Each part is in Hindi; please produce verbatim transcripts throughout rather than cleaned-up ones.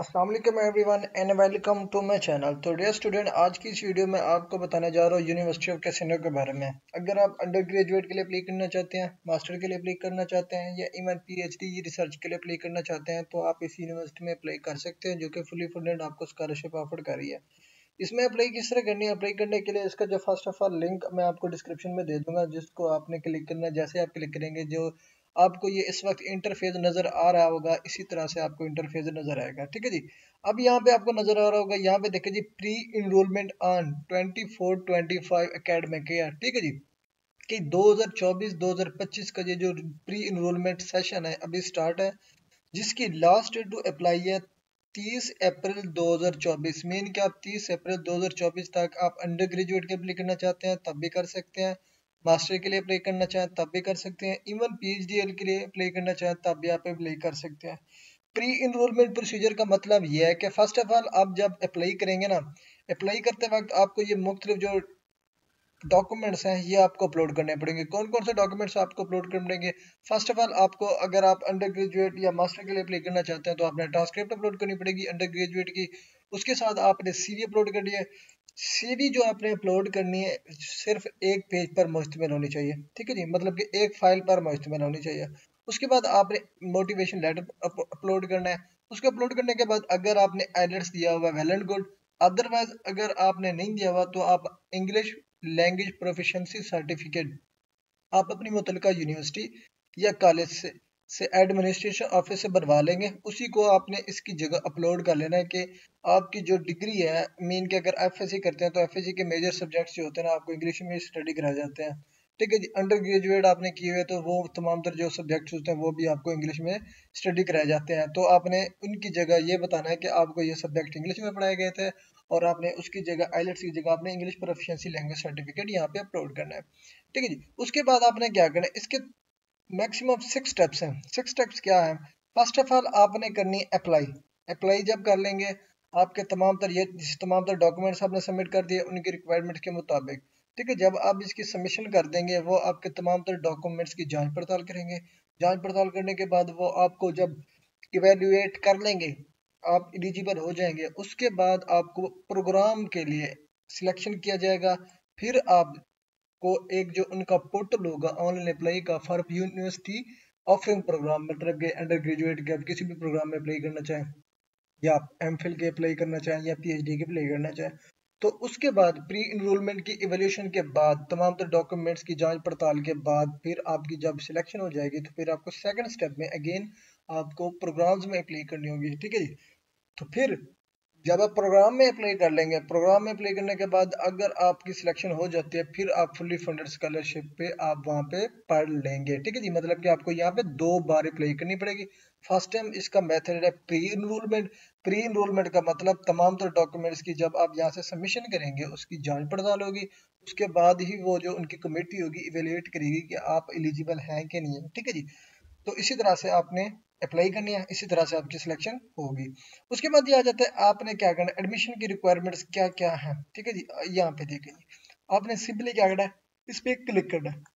अस्सलाम वालेकुम everyone and welcome to my channel. तो डियर स्टूडेंट, आज की इस वीडियो में आपको बताने जा रहा हूँ यूनिवर्सिटी ऑफ कैसीनो के बारे में। अगर आप अंडर ग्रेजुएट के लिए अप्लाई करना चाहते हैं, मास्टर के लिए अप्लाई करना चाहते हैं या इवन पीएचडी रिसर्च के लिए अप्लाई करना चाहते हैं तो आप इस यूनिवर्सिटी में अप्लाई कर सकते हैं, जो कि फुली फंडेड आपको स्कॉलरशिप ऑफर कर रही है। इसमें अप्लाई किस तरह करनी है? अप्लाई करने के लिए इसका जो फर्स्ट ऑफ ऑल लिंक मैं आपको डिस्क्रिप्शन में दे दूंगा, जिसको आपने क्लिक करना है। जैसे आप क्लिक करेंगे, जो आपको ये इस वक्त इंटरफेस नजर आ रहा होगा, इसी तरह से आपको इंटरफेस नजर आएगा। ठीक है जी। अब यहाँ पे आपको नजर आ रहा होगा, यहाँ पे देखिए जी, pre enrolment on twenty four twenty five academic year. ठीक है जी, कि दो हज़ार चौबीस दो हज़ार पच्चीस का ये जो प्री इनरोलमेंट सेशन है अभी स्टार्ट है, जिसकी लास्ट डेट टू अप्लाई है तीस अप्रैल दो हज़ार चौबीस। मीन कि आप तीस अप्रैल दो हज़ार चौबीस तक आप अंडर ग्रेजुएट के अप्लाई करना चाहते हैं तब भी कर सकते हैं, मास्टर के लिए अप्लाई करना चाहें तब भी कर सकते हैं, इवन पीएचडी के लिए अप्लाई करना चाहें तब भी आप अप्लाई कर सकते हैं। प्री इनरोलमेंट प्रोसीजर का मतलब यह है कि फर्स्ट ऑफ ऑल आप जब अप्लाई करेंगे ना, अप्लाई करते वक्त आपको ये मुख्तलिफ जो डॉक्यूमेंट्स हैं ये आपको अपलोड करने पड़ेंगे। कौन कौन से डॉक्यूमेंट्स आपको अपलोड करने पड़ेंगे? फर्स्ट ऑफ ऑल आपको, अगर आप अंडर ग्रेजुएट या मास्टर के लिए अप्लाई करना चाहते हैं तो आपने ट्रांसक्रिप्ट अपलोड करनी पड़ेगी अंडर ग्रेजुएट की। उसके साथ आपने सीवी अपलोड करनी है। सीवी जो आपने अपलोड करनी है सिर्फ एक पेज पर मुश्तमिल होनी चाहिए। ठीक है जी, मतलब कि एक फाइल पर मुश्तमिल होनी चाहिए। उसके बाद आपने मोटिवेशन लेटर अपलोड करना है। उसको अपलोड करने के बाद अगर आपने आइलेट्स दिया हुआ वेल एंड गुड, अदरवाइज अगर आपने नहीं दिया हुआ तो आप इंग्लिश लैंग्वेज प्रोफिशिएंसी सर्टिफिकेट आप अपनी मुतलका यूनिवर्सिटी या कॉलेज से से एडमिनिस्ट्रेशन ऑफिस से बनवा लेंगे। उसी को आपने इसकी जगह अपलोड कर लेना है कि आपकी जो डिग्री है, मीन के अगर एफएससी करते हैं तो एफएससी के मेजर सब्जेक्ट्स जो होते हैं ना, आपको इंग्लिश में स्टडी कराए जाते हैं। ठीक है जी। अंडर ग्रेजुएट आपने किए हुए तो वो तमाम तर जो सब्जेक्ट्स होते हैं वो भी आपको इंग्लिश में स्टडी कराए जाते हैं। तो आपने उनकी जगह ये बताना है कि आपको ये सब्जेक्ट इंग्लिश में पढ़ाए गए थे और आपने उसकी जगह आइलेट्स की जगह आपने इंग्लिश प्रोफिशिएंसी लैंग्वेज सर्टिफिकेट यहाँ पे अपलोड करना है। ठीक है जी। उसके बाद आपने क्या करना है, इसके मैक्सिमम सिक्स स्टेप्स हैं। सिक्स स्टेप्स क्या है? फर्स्ट ऑफ ऑल आपने करनी है अप्लाई। अप्लाई जब कर लेंगे, आपके तमाम तर ये तमाम तर डॉक्यूमेंट्स आपने सबमिट कर दिए उनकी रिक्वायरमेंट के मुताबिक। ठीक है, जब आप इसकी सबमिशन कर देंगे वो आपके तमाम तर डॉक्यूमेंट्स की जांच पड़ताल करेंगे। जांच पड़ताल करने के बाद वो आपको जब इवेल्युएट कर लेंगे, आप एलिजिबल हो जाएंगे, उसके बाद आपको प्रोग्राम के लिए सिलेक्शन किया जाएगा। फिर आप को एक जो उनका पोर्टल होगा ऑनलाइन अप्लाई का फॉर यूनिवर्सिटी ऑफरिंग प्रोग्राम, मतलब के अंडर ग्रेजुएट के आप किसी भी प्रोग्राम में अप्लाई करना चाहें या आप एमफिल के अप्लाई करना चाहें या पीएचडी के अप्लाई करना चाहें, तो उसके बाद प्री इनरोलमेंट की इवैल्यूएशन के बाद तमाम तो डॉक्यूमेंट्स की जांच पड़ताल के बाद फिर आपकी जब सिलेक्शन हो जाएगी तो फिर आपको सेकंड स्टेप में अगेन आपको प्रोग्राम्स में अप्लाई करनी होगी। ठीक है जी। तो फिर जब आप प्रोग्राम में अप्लाई कर लेंगे, प्रोग्राम में अप्लाई करने के बाद अगर आपकी सिलेक्शन हो जाती है, फिर आप फुली फंडेड स्कॉलरशिप पे आप वहाँ पे पढ़ लेंगे। ठीक है जी, मतलब कि आपको यहाँ पे दो बार अप्लाई करनी पड़ेगी। फर्स्ट टाइम इसका मेथड है प्री इनरोलमेंट। प्री इनरोलमेंट का मतलब तमाम तो डॉक्यूमेंट्स की जब आप यहाँ से सबमिशन करेंगे उसकी जांच पड़ताल होगी, उसके बाद ही वो जो उनकी कमेटी होगी इवेल्युएट करेगी कि आप एलिजिबल हैं कि नहीं है। ठीक है जी। तो इसी तरह से आपने अप्लाई करनी है, इसी तरह से आपकी सिलेक्शन होगी। उसके बाद ये आ जाता है आपने क्या करना है, एडमिशन की रिक्वायरमेंट्स क्या क्या है। ठीक है जी, यहाँ पे देखेंगे आपने सिंपली क्या करना है, इस पे क्लिक करना है।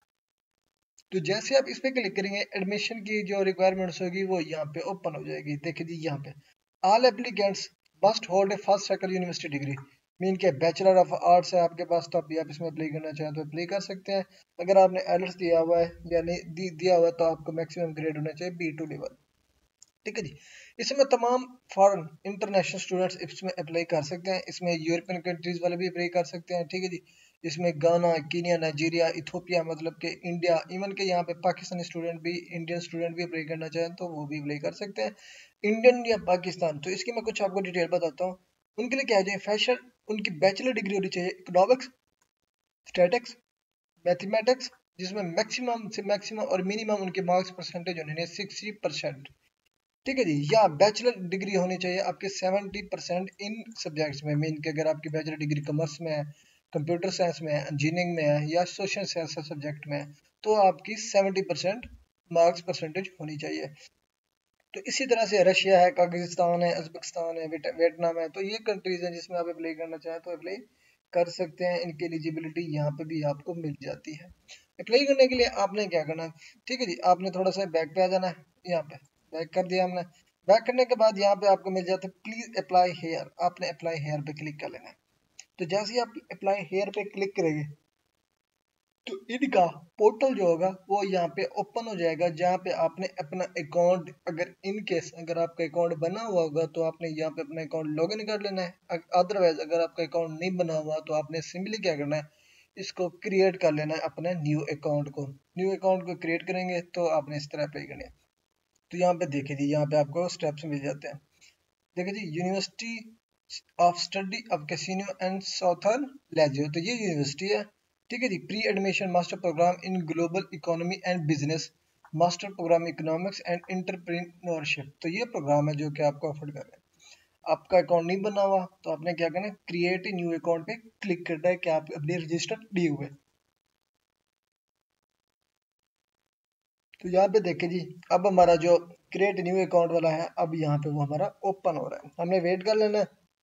तो जैसे आप इस पे क्लिक करेंगे, एडमिशन की जो रिक्वायरमेंट्स होगी वो यहाँ पे ओपन हो जाएगी। देखिए जी, यहाँ पे all applicants must hold a first cycle university degree. Mean के बैचलर ऑफ आर्ट्स है आपके पास तो अभी आप इसमें अप्लाई करना चाहें तो अप्लाई कर सकते हैं। अगर आपने आइलेट्स दिया हुआ है या नहीं दी, दिया हुआ है तो आपको मैक्सिमम ग्रेड होना चाहिए बी टू लेवल। ठीक है जी। इसमें तमाम फॉरेन इंटरनेशनल स्टूडेंट्स इसमें अप्लाई कर सकते हैं। इसमें यूरोपियन कंट्रीज वाले भी अप्लाई कर सकते हैं। ठीक है जी। इसमें गाना, कीनिया, नाइजीरिया, इथोपिया, मतलब के इंडिया, इवन के यहाँ पे पाकिस्तानी स्टूडेंट भी, इंडियन स्टूडेंट भी अप्लाई करना चाहें तो वो भी अप्लाई कर सकते हैं। इंडियन या पाकिस्तान, तो इसकी मैं कुछ आपको डिटेल बताता हूँ। उनके लिए क्या है, फैशन उनकी बैचलर डिग्री होनी चाहिए इकोनॉमिक्स, स्टैटिक्स, मैथमेटिक्स, जिसमें मैक्सिमम से मैक्सिमम और मिनिमम उनके मार्क्स परसेंटेज होने सिक्सटी परसेंट। ठीक है जी। या बैचलर डिग्री होनी चाहिए आपके सेवेंटी परसेंट इन सब्जेक्ट्स में। मीन के अगर आपकी बैचलर डिग्री कॉमर्स में है, कंप्यूटर साइंस में है, इंजीनियरिंग में है या सोशल साइंस सब्जेक्ट में है, तो आपकी सेवेंटी परसेंट मार्क्स परसेंटेज होनी चाहिए। तो इसी तरह से रशिया है, काजाकिस्तान है, उज्बेकिस्तान है, वियतनाम है, तो ये कंट्रीज हैं जिसमें आप अप्लाई करना चाहें तो अप्लाई कर सकते हैं। इनकी एलिजिबिलिटी यहाँ पे भी आपको मिल जाती है। अप्लाई करने के लिए आपने क्या करना है, ठीक है जी, आपने थोड़ा सा बैक पे आ जाना है। यहाँ पे बैक कर दिया हमने। बैक करने के बाद यहाँ पे आपको मिल जाता है प्लीज अप्लाई हेयर, आपने अप्लाई हेयर पे क्लिक कर लेना है। तो जैसे ही आप अप्लाई हेयर पे क्लिक करेंगे तो इनका पोर्टल जो होगा वो यहाँ पे ओपन हो जाएगा, जहाँ पे आपने अपना अकाउंट, अगर इन केस अगर आपका अकाउंट बना हुआ होगा तो आपने यहाँ पे अपना अकाउंट लॉगिन कर लेना है। अदरवाइज अगर आपका अकाउंट नहीं बना हुआ तो आपने सिंपली क्या करना है, इसको क्रिएट कर लेना है अपने न्यू अकाउंट को। न्यू अकाउंट को क्रिएट करेंगे तो आपने इस तरह अप्लाई करना है। तो यहाँ पे देखिए जी, यहाँ पे आपको स्टेप्स मिल जाते हैं। देखिए जी, university of study of Cassino and Southern Lazio, तो ये यूनिवर्सिटी है। ठीक है जी, pre admission master programme in global economy and business, master programme economics and entrepreneurship, तो ये प्रोग्राम है जो कि आपको ऑफर कर रहे हैं। आपका अकाउंट नहीं बना हुआ तो आपने क्या करना है, क्रिएट ए न्यू अकाउंट पे क्लिक करना है कि आप अपने रजिस्टर दिए हुए। तो यहाँ पे देखिए जी, अब हमारा जो क्रिएट न्यू अकाउंट वाला है, अब यहाँ पे वो हमारा ओपन हो रहा है। हमने वेट कर लेना है,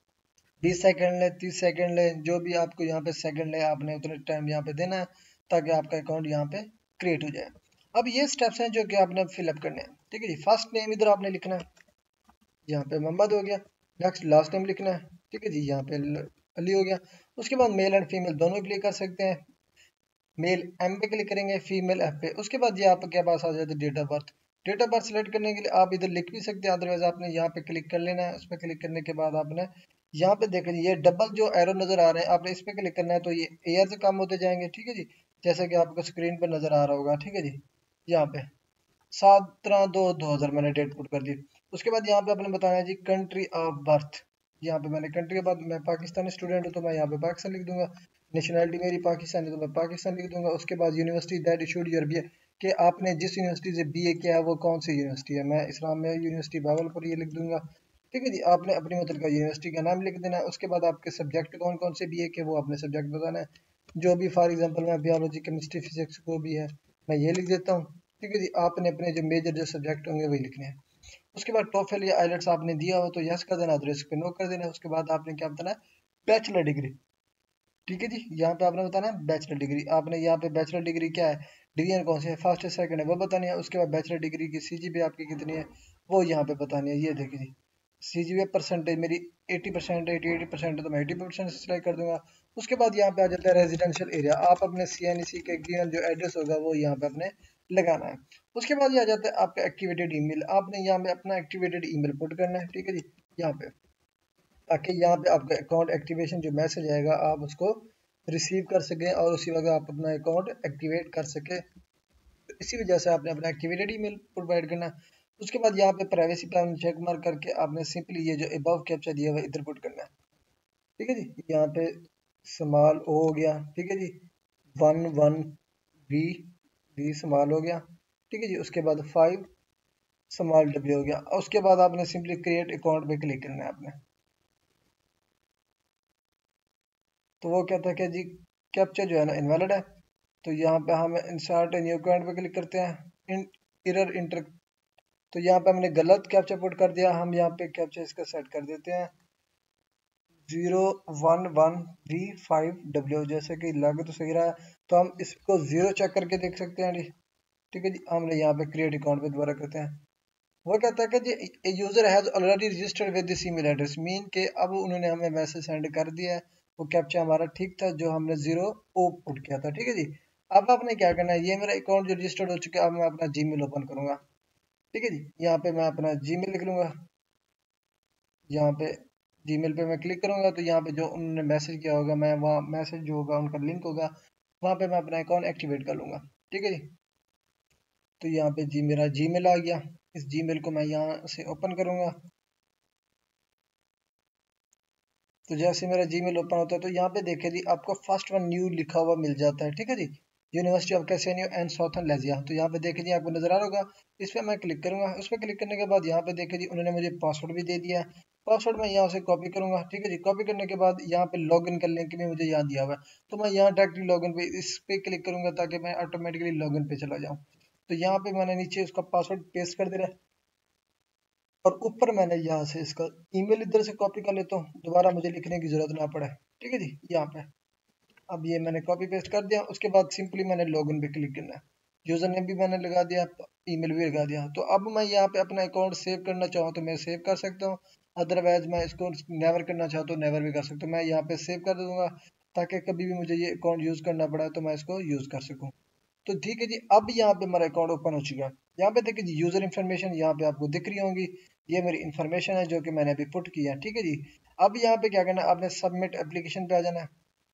बीस सेकंड ले, तीस सेकंड ले, जो भी आपको यहाँ पे सेकंड ले, आपने उतने टाइम यहाँ पे देना है ताकि आपका अकाउंट यहाँ पे क्रिएट हो जाए। अब ये स्टेप्स हैं जो कि आपने फिलअप करने हैं। ठीक है जी, फर्स्ट नेम इधर आपने लिखना है, यहाँ पे मोहम्मद हो गया। नेक्स्ट लास्ट नेम लिखना है। ठीक है जी, यहाँ पे अली हो गया। उसके बाद मेल एंड फीमेल दोनों क्लिक कर सकते हैं। मेल एम पे क्लिक करेंगे, फीमेल एफ पे। उसके बाद ये आपके पास आ जाता है date of birth. Date of birth select करने के लिए आप इधर लिख भी सकते हैं, अदरवाइज आपने यहाँ पे क्लिक कर लेना है। उस पर क्लिक करने के बाद आपने यहाँ पे देखें ये डबल जो एरो नजर आ रहे हैं, आपने इस पे क्लिक करना है तो ये ईयर से कम होते जाएंगे। ठीक है जी, जैसे कि आपको स्क्रीन पर नजर आ रहा होगा। ठीक है जी, यहाँ पे सत्रह दो दो हजार मैंने डेट पुट कर दी। उसके बाद यहाँ पे आपने बताया जी कंट्री ऑफ बर्थ। यहाँ पे मैंने कंट्री के बाद, मैं पाकिस्तानी स्टूडेंट हूँ तो मैं यहाँ पे पाकिस्तान लिख दूंगा। नेशनैलिटी मेरी पाकिस्तानी तो मैं पाकिस्तान लिख दूंगा। उसके बाद university that issued your B A, कि आपने जिस यूनिवर्सिटी से बी ए किया है वो कौन सी यूनिवर्सिटी है। मैं इस्लामिया यूनिवर्सिटी भावलपुर ये लिख दूंगा। ठीक है जी, आपने अपनी मतलब का यूनिवर्सिटी का नाम लिख देना है। उसके बाद आपके सब्जेक्ट कौन कौन से बी ए के वो आपने सब्जेक्ट बताना है। जो भी फॉर एग्जाम्पल मैं बायोलॉजी केमिस्ट्री फिजिक्स को भी है मैं ये लिख देता हूँ। ठीक है जी, आपने अपने जो मेजर जो सब्जेक्ट होंगे वही लिखने हैं। उसके बाद टोफेल या आइलेट्स आपने दिया हो तो यस कर देना, अदरवाइज पे नो कर देना। उसके बाद आपने क्या बताना है, बैचलर डिग्री। ठीक है जी, यहाँ पे आपने बताना है बैचलर डिग्री। आपने यहाँ पे बैचलर डिग्री क्या है, डिवीजन कौन सी है, फर्स्ट है सेकंड है, वो बतानी है। उसके बाद बैचलर डिग्री की सीजीपीए आपकी कितनी है वो यहाँ पे बतानी है। ये देखिए जी, सीजीपीए परसेंटेज मेरी अस्सी परसेंट है, अस्सी परसेंट है तो मैं अस्सी परसेंट सिलेक्ट कर दूंगा। उसके बाद यहाँ पे आ जाता है रेजिडेंशियल एरिया। आप अपने सीएनईसी के गिवन जो एड्रेस होगा वो यहाँ पे अपने लगाना है। उसके बाद ये आ जाता है आपका एक्टिवेटेड ईमेल। आपने यहाँ पे अपना एक्टिवेटेड ईमेल पुट करना है। ठीक है जी, यहाँ पे, ताकि यहाँ पे आपका अकाउंट एक्टिवेशन जो मैसेज आएगा आप उसको रिसीव कर सकें और उसी वक्त आप अपना अकाउंट एक्टिवेट कर सकें। तो इसी वजह से आपने अपना एक्टिवेटेड ईमेल प्रोवाइड करना है। उसके बाद यहाँ पे प्राइवेसी प्लान चेक मार्क करके आपने सिंपली ये जो अबव कैप्चा दिया हुआ है इधर पुट करना है। ठीक है जी, यहाँ पे स्मॉल ओ हो गया। ठीक है जी, one one V V small हो गया। ठीक है जी, उसके बाद फाइव स्मॉल डब्ल्यू हो गया। और उसके बाद आपने सिंपली क्रिएट अकाउंट पे क्लिक करना है आपने। तो वो कहता है कि जी कैप्चा जो है ना इनवैलिड है। तो यहाँ पे हम इंसर्ट न्यू अकाउंट पे क्लिक करते हैं, इन एरर इंटर। तो यहाँ पे हमने गलत कैप्चा पुट कर दिया, हम यहाँ पे कैप्चा इसका सेट कर देते हैं zero one one V five W, जैसे कि लग तो सही रहा है तो हम इसको जीरो चेक करके देख सकते हैं जी। ठीक है जी, हमने यहाँ पे क्रिएट अकाउंट पे दोबारा करते हैं। वो कहता है कि जी user has already registered with this email address, mean के अब उन्होंने हमें मैसेज सेंड कर दिया है। वो कैप्चा हमारा ठीक था जो हमने जीरो ओ पुट किया था। ठीक है जी, अब आपने क्या करना है, ये मेरा अकाउंट जो रजिस्टर्ड हो चुका है, अब मैं अपना जीमेल ओपन करूंगा। ठीक है जी, यहाँ पे मैं अपना जीमेल लिख लूंगा। यहाँ पे जीमेल पे मैं क्लिक करूंगा तो यहाँ पे जो उन्होंने मैसेज किया होगा, मैं वहाँ मैसेज जो होगा उनका लिंक होगा, वहाँ पे मैं अपना अकाउंट एक्टिवेट कर लूंगा। ठीक है जी, तो यहाँ पे जी मेरा जीमेल आ गया। इस जीमेल को मैं यहाँ से ओपन करूंगा। तो जैसे मेरा जीमेल ओपन होता है तो यहाँ पे देखे जी आपको फर्स्ट वन न्यू लिखा हुआ मिल जाता है। ठीक है जी, university of Cassino and Southern Lazio. तो यहाँ पे देखे जी आपको नजर आ रहा होगा, इस पर मैं क्लिक करूंगा। उस पर क्लिक करने के बाद यहाँ पे देखे जी उन्होंने मुझे पासवर्ड भी दे दिया है। पासवर्ड मैं यहाँ से कॉपी करूंगा। ठीक है जी, कॉपी करने के बाद यहाँ पे लॉग इन करने के लिए मुझे यहाँ दिया हुआ है, तो मैं यहाँ डायरेक्टली लॉग इन पे इस पे क्लिक करूंगा ताकि मैं ऑटोमेटिकली लॉग इन पे चला जाऊँ। तो यहाँ पे मैंने नीचे उसका पासवर्ड पेस्ट कर दिया है और ऊपर मैंने यहाँ से इसका ईमेल इधर से कॉपी कर लेता हूँ, दोबारा मुझे लिखने की जरूरत ना पड़े। ठीक है जी, यहाँ पे अब ये मैंने कॉपी पेस्ट कर दिया। उसके बाद सिंपली मैंने लॉगिन पे क्लिक करना है। यूज़र नेम भी मैंने लगा दिया, ईमेल भी लगा दिया। तो अब मैं यहाँ पे अपना अकाउंट सेव करना चाहूँ तो मैं सेव कर सकता हूँ, अदरवाइज मैं इसको नेवर करना चाहूँ तो नेवर भी कर सकता हूँ। मैं यहाँ पे सेव कर दूंगा ताकि कभी भी मुझे ये अकाउंट यूज़ करना पड़ा तो मैं इसको यूज़ कर सकूँ। तो ठीक है जी, अब यहाँ पे मेरा अकाउंट ओपन हो चुका है। यहाँ पे देखिए जी, यूज़र इन्फॉर्मेशन यहाँ पे आपको दिख रही होंगी, ये मेरी इन्फॉर्मेशन है जो कि मैंने अभी पुट किया है। ठीक है जी, अब यहाँ पे क्या करना है, आपने सबमिट एप्लीकेशन पे आ जाना है।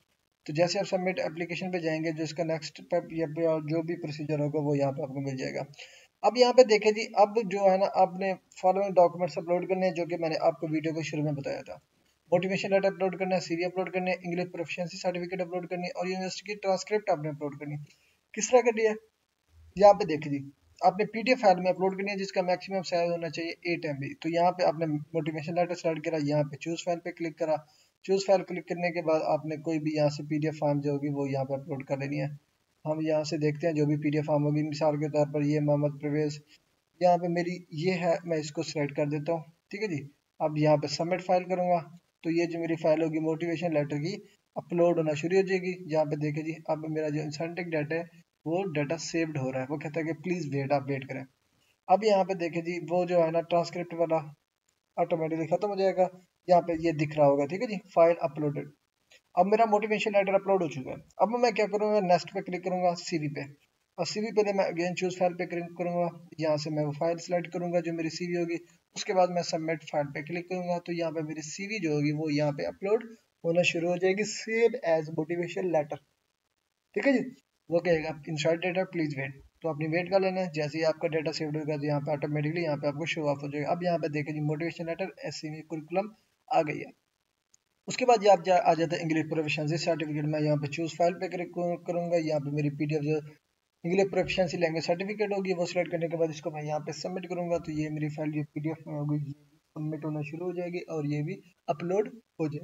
तो जैसे आप सबमिट एप्लीकेशन पे जाएंगे, जो इसका नेक्स्ट स्टेप या जो भी प्रोसीजर होगा वो यहाँ पे आपको मिल जाएगा। अब यहाँ पे देखें जी, अब जो है ना, आपने फॉलोइंग डॉक्यूमेंट्स अपलोड करने हैं जो कि मैंने आपको वीडियो के शुरू में बताया था। मोटिवेशन लेटर अपलोड करना है, सीवी अपलोड करने है, इंग्लिश प्रोफिशिएंसी सर्टिफिकेट अपलोड करनी है और यूनिवर्सिटी की ट्रांसक्रिप्ट आपने अपलोड करनी है। किस तरह करनी है, यहाँ पे देख लीजिए, आपने पीडीएफ फाइल में अपलोड करनी है जिसका मैक्सिमम साइज होना चाहिए एट एम बी। तो यहाँ पे आपने मोटिवेशन लेटर सेलेक्ट करा, यहाँ पे चूज फाइल पे क्लिक करा। चूज फाइल क्लिक करने के बाद आपने कोई भी यहाँ से पीडीएफ फाइल जो होगी वो यहाँ पे अपलोड कर लेनी है। हम यहाँ से देखते हैं जो भी पीडीएफ फाइल होगी, मिसाल के तौर पर ये मोहम्मद प्रवेश, यहाँ पे मेरी ये है, मैं इसको सिलेक्ट कर देता हूँ। ठीक है जी, अब यहाँ पे सबमिट फाइल करूंगा तो ये जो मेरी फाइल होगी मोटिवेशन लेटर की अपलोड होना शुरू हो जाएगी। यहाँ पे देखे जी, अब मेरा जो इंसेंटिक डाटा है वो डाटा सेव्ड हो रहा है, वो कहता है कि प्लीज वेट, आप वेट करें। अब यहाँ पे देखे जी, वो जो है ना ट्रांसक्रिप्ट वाला ऑटोमेटिकली खत्म हो जाएगा, यहाँ पे ये दिख रहा होगा। ठीक है जी, फाइल अपलोडेड। अब मेरा मोटिवेशन लेटर अपलोड हो चुका है। अब मैं क्या करूँगा, नेक्स्ट पे क्लिक करूंगा, सीवी पे, और सीवी पे मैं अगेन चूज फाइल पे क्लिक करूंगा। यहाँ से मैं वो फाइल सेलेक्ट करूंगा जो मेरी सीवी होगी। उसके बाद मैं सबमिट फाइल पे क्लिक करूंगा तो यहाँ पे मेरी सीवी जो होगी वो यहाँ पे अपलोड होना शुरू हो जाएगी, सेम एज मोटिवेशन लेटर। ठीक है जी, वो कहेगा इंसर्ट डेटा प्लीज वेट, तो अपनी वेट कर लेना है। जैसे ही आपका डेटा सेव होगा तो यहाँ पे ऑटोमेटिकली यहाँ पे आपको शो ऑफ हो जाएगा। अब यहाँ पे देखें जी, मोटिवेशन लेटर एस कुरिकुलम आ गई है। उसके बाद ये आप जा, आ जाता है इंग्लिश प्रोफिशिएंसी सर्टिफिकेट। मैं यहाँ पे चूज फाइल पे क्लिक करूंगा, यहाँ पे मेरी पीडीएफ जो इंग्लिश प्रोफिशिएंसी लैंग्वेज सर्टिफिकेट होगी वो सिलेक्ट करने के बाद इसको मैं यहाँ पे सबमिट करूंगा तो ये मेरी फाइल ये पीडीएफ में होगी, ये सबमिट होना शुरू हो जाएगी और ये भी अपलोड हो जाएगी।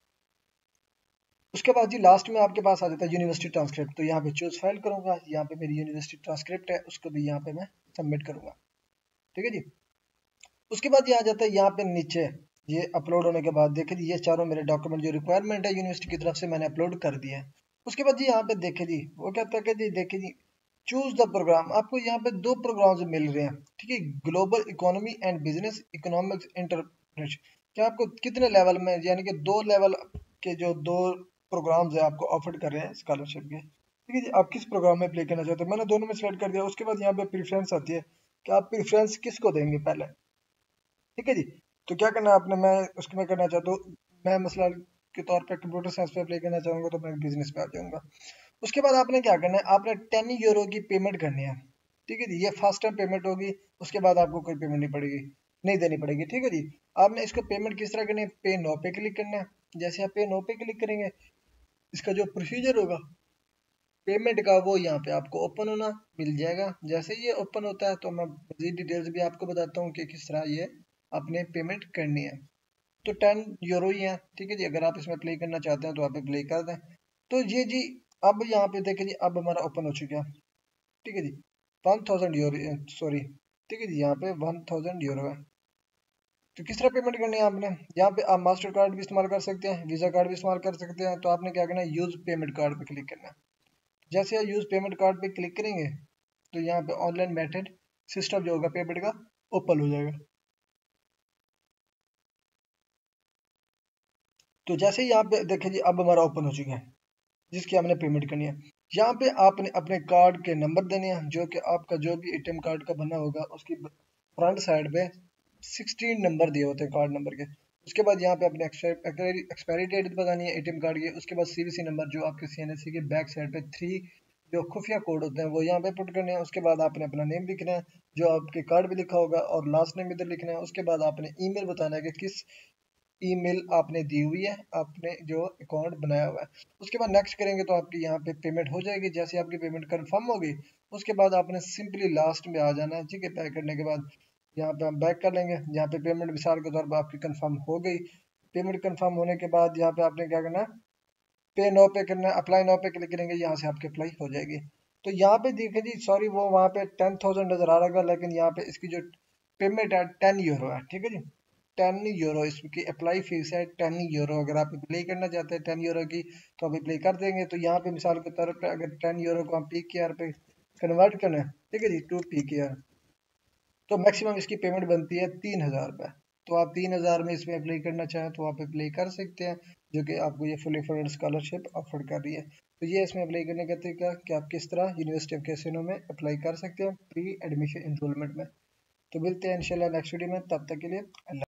उसके बाद जी लास्ट में आपके पास आ जाता है यूनिवर्सिटी ट्रांसक्रिप्ट। तो यहाँ पे चूज फाइल करूंगा, यहाँ पे मेरी यूनिवर्सिटी ट्रांसक्रिप्ट है, उसको भी यहाँ पे मैं सबमिट करूंगा। ठीक है जी, उसके बाद ये आ जाता है यहाँ पे नीचे, ये अपलोड होने के बाद देखे जी, ये चारों मेरे डॉक्यूमेंट जो रिक्वायरमेंट है यूनिवर्सिटी की तरफ से मैंने अपलोड कर दिया है। उसके बाद जी यहाँ पे देखे जी, वो कहता है कि जी देखे जी, चूज द प्रोग्राम। आपको यहाँ पे दो प्रोग्राम्स मिल रहे हैं। ठीक है, global economy and business economics entrepreneurship. क्या आपको कितने लेवल में, यानी कि दो लेवल के जो दो प्रोग्राम्स है आपको ऑफर कर रहे हैं स्कॉलरशिप के। ठीक है जी, आप किस प्रोग्राम में अप्लाई करना चाहते हो, मैंने दोनों में सेलेक्ट कर दिया। उसके बाद यहाँ पे प्रेफरेंस आती है कि आप प्रेफरेंस किसको देंगे पहले। ठीक है जी, तो क्या करना है आपने, मैं उसके में करना चाहता हूँ, मैं मसला के तौर पे कंप्यूटर साइंस पे अप्लाई करना चाहूँगा तो मैं बिजनेस पे आ जाऊँगा। उसके बाद आपने क्या करना है, आपने टेन यूरो की पेमेंट करनी है। ठीक है जी, ये फर्स्ट टाइम पेमेंट होगी, उसके बाद आपको कोई पेमेंट नहीं पड़ेगी, नहीं देनी पड़ेगी। ठीक है जी, आपने इसको पेमेंट किस तरह करनी है, पे नो पे क्लिक करना है। जैसे आप पे नो पे क्लिक करेंगे, इसका जो प्रोसीजर होगा पेमेंट का वो यहाँ पे आपको ओपन होना मिल जाएगा। जैसे ये ओपन होता है तो मैं मजीद डिटेल्स भी आपको बताता हूँ कि किस तरह ये अपने पेमेंट करनी है। तो टेन यूरो ही है। ठीक है जी, अगर आप इसमें प्ले करना चाहते हैं तो आप प्ले कर दें। तो ये जी, अब यहाँ पे देखें जी, अब हमारा ओपन हो चुका है। ठीक है जी, वन थाउजेंड यूरो, सॉरी, ठीक है जी, यहाँ पे वन थाउजेंड यूरो है। तो किस तरह पेमेंट करनी है आपने, यहाँ पे आप मास्टर कार्ड भी इस्तेमाल कर सकते हैं, वीजा कार्ड भी इस्तेमाल कर सकते हैं। तो आपने क्या करना है, यूज पेमेंट कार्ड पे क्लिक करना है। जैसे आप यूज पेमेंट कार्ड पे क्लिक करेंगे तो यहाँ पे ऑनलाइन मेथड सिस्टम जो होगा पेमेंट का ओपन हो जाएगा। तो जैसे ही यहाँ पे देखें जी, अब हमारा ओपन हो चुका है जिसकी हमने पेमेंट करनी है। यहाँ पे आपने अपने कार्ड के नंबर देने हैं, जो कि आपका जो भी एटीएम कार्ड का बना होगा उसकी फ्रंट साइड पे सिक्सटीन नंबर दिए होते हैं कार्ड नंबर के। उसके बाद यहाँ पे अपने एक्सपायरी डेट बतानी है एटीएम कार्ड की। उसके बाद सीवीसी नंबर जो आपके सीएनएससी के बैक साइड पे थ्री जो खुफिया कोड होते हैं वो यहाँ पे पुट करने हैं। उसके बाद आपने अपना नेम लिखना है जो आपके कार्ड पे लिखा होगा और लास्ट नेम इधर लिखना है। उसके बाद आपने ईमेल बताना है कि किस ईमेल आपने दी हुई है, आपने जो अकाउंट बनाया हुआ है। उसके बाद नेक्स्ट करेंगे तो आपकी यहाँ पे पेमेंट हो जाएगी। जैसे आपकी पेमेंट कंफर्म होगी उसके बाद आपने सिंपली लास्ट में आ जाना है। ठीक है, पैक करने के बाद यहाँ पे हम बैक कर लेंगे। यहाँ पे पेमेंट मिसाल के तौर पर आपकी कंफर्म हो गई। पेमेंट कंफर्म होने के बाद यहाँ पे आपने क्या करना है, पे नो पे करना है, अप्लाई नो पे क्लिक करेंगे, यहाँ से आपकी अप्लाई हो जाएगी। तो यहाँ पे देखिए जी, सॉरी वो वहाँ पे टेन थाउजेंड नजर आ रहा है लेकिन यहाँ पे इसकी जो पेमेंट है टेन यूरो है। ठीक है जी, टेन यूरो इसकी अप्लाई फीस है, टेन यूरो। अगर आप अप्लाई करना चाहते हैं टेन यूरो की तो आप अप्लाई कर देंगे। तो यहाँ पे मिसाल के तौर पे अगर टेन यूरो को हम पी के आर पे कन्वर्ट करना है, ठीक है जी, टू पी के आर। तो मैक्सिमम इसकी पेमेंट बनती है तीन हज़ार रुपये। तो आप तीन हज़ार में इसमें अप्लाई करना चाहें तो आप अप्लाई कर सकते हैं, जो कि आपको ये फुली फंडेड स्कॉलरशिप ऑफर कर रही है। तो ये इसमें अप्लाई करने का तरीका कि आप किस तरह यूनिवर्सिटी ऑफ कैसिनो में अप्लाई कर सकते हैं प्री एडमिशन इनरोलमेंट में। तो मिलते हैं इंशाल्लाह नेक्स्ट वीडियो में, तब तक के लिए अल्लाह।